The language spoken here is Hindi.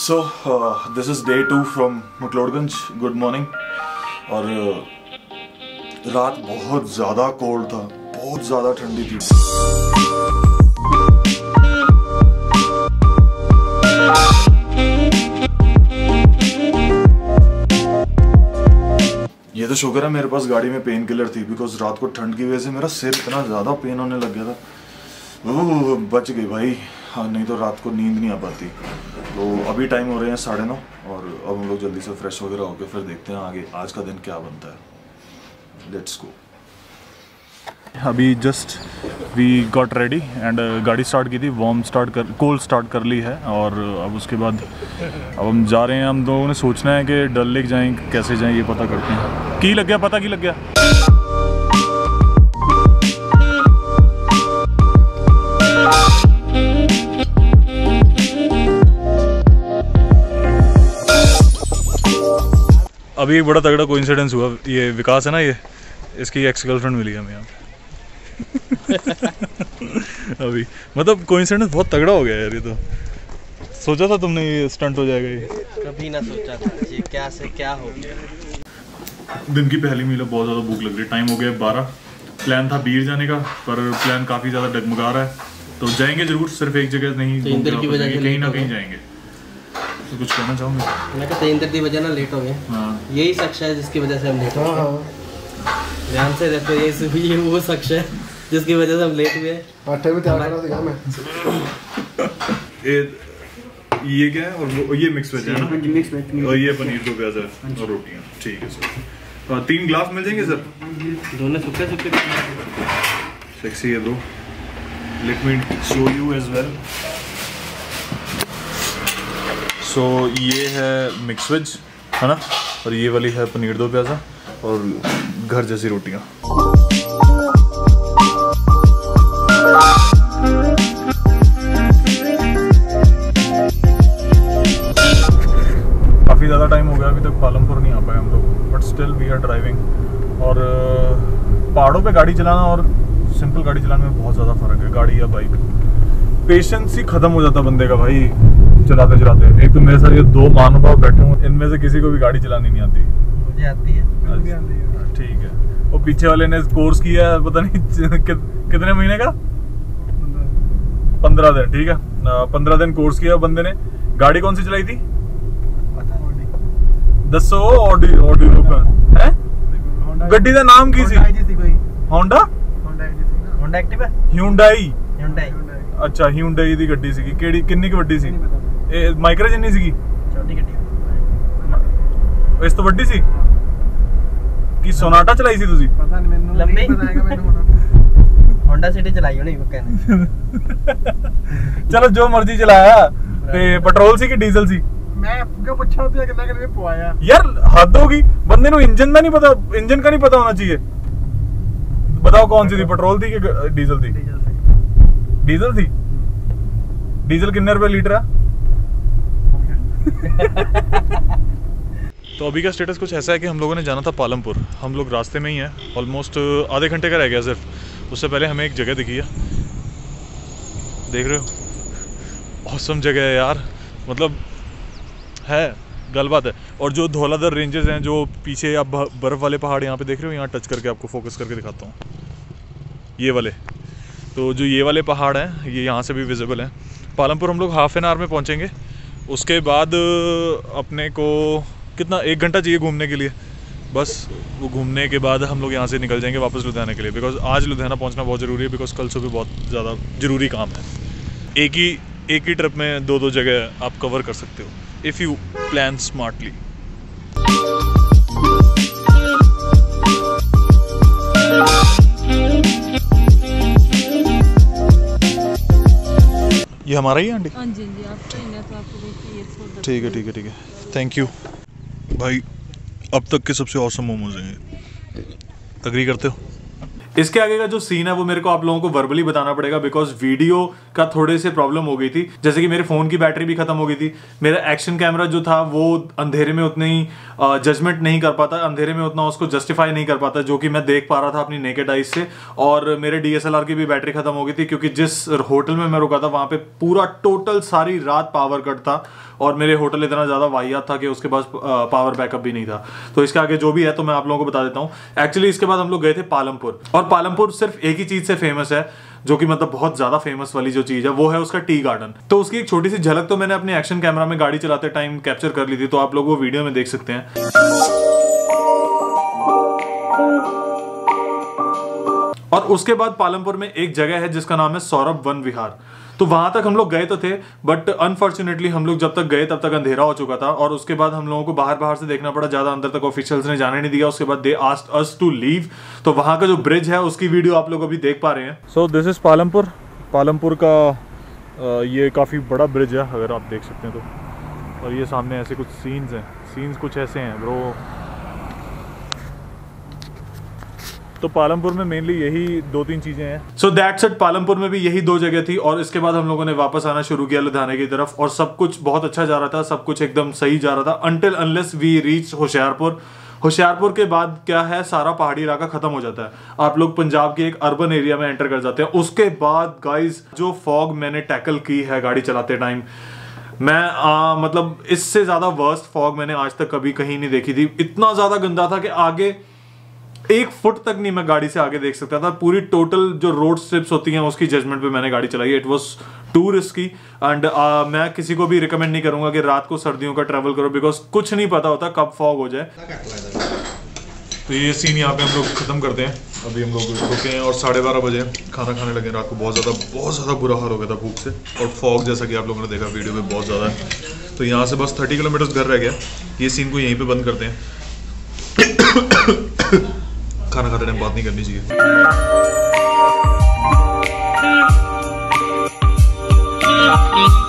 So this is day 2 from McLeodganj. Good morning. और रात बहुत ज़्यादा कोल्ड था, बहुत ज़्यादा ठंडी थी। ये तो शुक्र है मेरे पास गाड़ी में पेन किलर थी, बिकॉज रात को ठंड की वजह से मेरा सिर इतना ज़्यादा पेन होने लग गया था। वो बच गई भाई, हाँ नहीं तो रात को नींद नहीं आ पाती। तो अभी टाइम हो रहे हैं 9:30 और अब हम लोग जल्दी से फ्रेश वगैरह होकर फिर देखते हैं आगे आज का दिन क्या बनता है। Let's go. अभी just we got ready and गाड़ी स्टार्ट की थी, कोल्ड स्टार्ट कर ली है। और अब उसके बाद अब हम जा रहे हैं। हम लोगों ने सोचना है कि डल लेक जाएं, कैसे जाएं ये पता करते हैं। की लग गया, पता की लग गया। अभी एक बड़ा तगड़ा कोइंसिडेंस हुआ। ये विकास है ना, ये इसकी एक्स गर्लफ्रेंड मिली हमें यहाँ पे। अभी मतलब कोइंसिडेंस बहुत तगड़ा हो गया यार। ये तो सोचा था तुमने ये स्टंट हो जाएगा? ये कभी ना सोचा था, ये क्या से क्या हो गया। दिन की पहली मील, बहुत ज़्यादा भूख लग रही है। टाइम हो गया 12। प्लान था बीर जाने का, पर प्लान काफ़ी ज़्यादा डगमगा रहा है। तो जाएंगे जरूर, सिर्फ एक जगह नहीं, कहीं ना कहीं जाएंगे। तो कुछ कहना चाहूँगा? मैं कहता इंदर की वजह ना लेट हो गए। हाँ। यही शख्स है जिसकी वजह से हम लेट हुए। ध्यान से देखो, ये वो शख्स है जिसकी वजह से हम लेट हुए। ये क्या है? और ये मिक्स वेज है ना, और ये पनीर दो प्याज और रोटियाँ। ठीक है सर। 3 ग्लास मिल जाएंगे सर? दोनों सूखे सूखे सेक्सी है bro. Let me show you as well. So ये है मिक्स वेज है ना, और ये वाली है पनीर दो प्याज़ा और घर जैसी रोटियाँ। काफ़ी ज़्यादा टाइम हो गया, अभी तक पालमपुर नहीं आ पाए हम लोग, but still we are driving. और पहाड़ों पे गाड़ी चलाना और सिंपल गाड़ी चलाने में बहुत ज़्यादा फ़र्क है। गाड़ी या बाइक, पेशेंस ही ख़त्म हो जाता बंदे का भाई चलाते चलाते। एक तो मेरे साथ ये 2 महानुभाव बैठे हूँ, इनमें से किसी को भी गाड़ी चलानी नहीं आती। मुझे आती है। ठीक है। वो पीछे वाले ने कोर्स किया है, पता नहीं कितने महीने का, 15 दिन। ठीक है, 15 दिन कोर्स किया बंदे ने। गाड़ी कौन सी चलाई थी? दसो ऑडी है गड्डी का नाम की सी? Honda Activa, Hyundai. अच्छा, ह्यूंडई दी गड्डी सी। केड़ी किन्नी की वड्डी सी? ए माइक्रा जिन्नी सी? छोटी गड्डी। इस तो वड्डी सी कि सोनाटा चलाई सी तुसी? पता नहीं मैंने, लंबी होंडा सिटी चलाई होनी वो कहने। चलो जो मर्जी चलाया। ते पेट्रोल सी कि डीजल सी? मैं आपको पूछा तो कितना कितने पवाया यार, हद होगी। बंदे नु इंजन का नहीं पता, इंजन का नहीं पता होना चाहिए। बताओ कौन सी थी, पेट्रोल थी कि डीजल थी? डीजल थी। डीजल कितने रुपए लीटर है? तो अभी का स्टेटस कुछ ऐसा है कि हम लोगों ने जाना था पालमपुर। हम लोग रास्ते में ही हैं, ऑलमोस्ट आधे घंटे का रह गया सिर्फ। उससे पहले हमें एक जगह दिखी है, देख रहे हो? ऑसम जगह है यार, मतलब है गलबात है। और जो धौलाधर रेंजेस हैं, जो पीछे आप बर्फ़ वाले पहाड़ यहाँ पे देख रहे हो, यहाँ टच करके आपको फोकस करके दिखाता हूँ, ये वाले। तो जो ये वाले पहाड़ हैं, ये यहाँ से भी विजिबल हैं। पालमपुर हम लोग हाफ एन आवर में पहुँचेंगे। उसके बाद अपने को कितना, 1 घंटा चाहिए घूमने के लिए बस। वो घूमने के बाद हम लोग यहाँ से निकल जाएंगे वापस लुधियाना के लिए, बिकॉज आज लुधियाना पहुँचना बहुत ज़रूरी है, बिकॉज कल सुबह बहुत ज़्यादा ज़रूरी काम है। एक ही ट्रिप में 2 जगह आप कवर कर सकते हो इफ़ यू प्लान स्मार्टली। ये हमारा ही है आंटी? हाँ जी जी, आपका ही है तो आपको देखिए। ठीक है ठीक है ठीक है, थैंक यू भाई। अब तक के सबसे औसम मोमोज हैं। एग्री करते हो? इसके आगे का जो सीन है वो मेरे को आप लोगों को वर्बली बताना पड़ेगा, बिकॉज वीडियो का थोड़े से प्रॉब्लम हो गई थी, जैसे कि मेरे फोन की बैटरी भी खत्म हो गई थी, मेरा एक्शन कैमरा जो था वो अंधेरे में उतनी ही जजमेंट नहीं कर पाता, अंधेरे में उतना उसको जस्टिफाई नहीं कर पाता जो कि मैं देख पा रहा था अपनी नेकेड आइज से। और मेरे DSLR की भी बैटरी खत्म हो गई थी, क्योंकि जिस होटल में मैं रुका था वहां पे पूरा टोटल सारी रात पावर कट था, और मेरे होटल इतना ज्यादा वाहियात था कि उसके पास पावर बैकअप भी नहीं था। तो इसके आगे जो भी है तो मैं आप लोगों को बता देता हूँ। एक्चुअली इसके बाद हम लोग गए थे पालमपुर, और पालमपुर सिर्फ एक ही चीज से फेमस है, जो कि मतलब बहुत ज्यादा फेमस वाली जो चीज है वो है उसका टी गार्डन। तो उसकी एक छोटी सी झलक तो मैंने अपने एक्शन कैमरा में गाड़ी चलाते टाइम कैप्चर कर ली थी, तो आप लोग वो वीडियो में देख सकते हैं। और उसके बाद पालमपुर में एक जगह है जिसका नाम है सौरभ वन विहार। तो वहां तक हम लोग गए तो थे, बट अनफॉर्चुनेटली हम लोग जब तक गए तब तक अंधेरा हो चुका था, और उसके बाद हम लोगों को बाहर से देखना पड़ा, ज्यादा अंदर तक ऑफिशियल्स ने जाने नहीं दिया। उसके बाद they asked us to leave. तो वहां का जो ब्रिज है उसकी वीडियो आप लोग अभी देख पा रहे हैं। So this is Palampur. Palampur का ये काफी बड़ा ब्रिज है, अगर आप देख सकते हैं तो। और ये सामने ऐसे कुछ सीन्स हैं, सीन्स कुछ ऐसे हैं ब्रो। तो पालमपुर में मेनली यही 2-3 चीजें हैं। So that's it. पालमपुर में भी यही 2 जगह थी, और इसके बाद हम लोगों ने वापस आना शुरू किया लुधियाना की तरफ, और सब कुछ बहुत अच्छा जा रहा था, सब कुछ एकदम सही जा रहा था until unless we reach Hoshiarpur. Hoshiarpur के बाद क्या है, सारा पहाड़ी इलाका खत्म हो जाता है, आप लोग पंजाब के एक अर्बन एरिया में एंटर कर जाते हैं। उसके बाद गाइज जो फॉग मैंने टैकल की है गाड़ी चलाते टाइम, मैं मतलब इससे ज्यादा वर्स्ट फॉग मैंने आज तक कभी कहीं नहीं देखी थी। इतना ज्यादा गंदा था कि आगे 1 फुट तक नहीं मैं गाड़ी से आगे देख सकता था। पूरी टोटल जो रोड स्ट्रिप्स होती हैं उसकी जजमेंट पे मैंने गाड़ी चलाई। It was too risky, and मैं किसी को भी रिकमेंड नहीं करूंगा कि रात को सर्दियों का ट्रैवल करो, बिकॉज कुछ नहीं पता होता कब फॉग हो जाए। तो ये सीन यहाँ पे हम लोग खत्म करते हैं। अभी हम लोग रुके हैं और 12:30 बजे खाना खाने लगे। रात को बहुत ज़्यादा बुरा हाल हो गया था भूख से, और फॉग जैसा कि आप लोगों ने देखा वीडियो में बहुत ज़्यादा है। तो यहाँ से बस 30 किलोमीटर घर रह गया। ये सीन को यहीं पे बंद करते हैं। खाना खाते टाइम बात नहीं करनी चाहिए।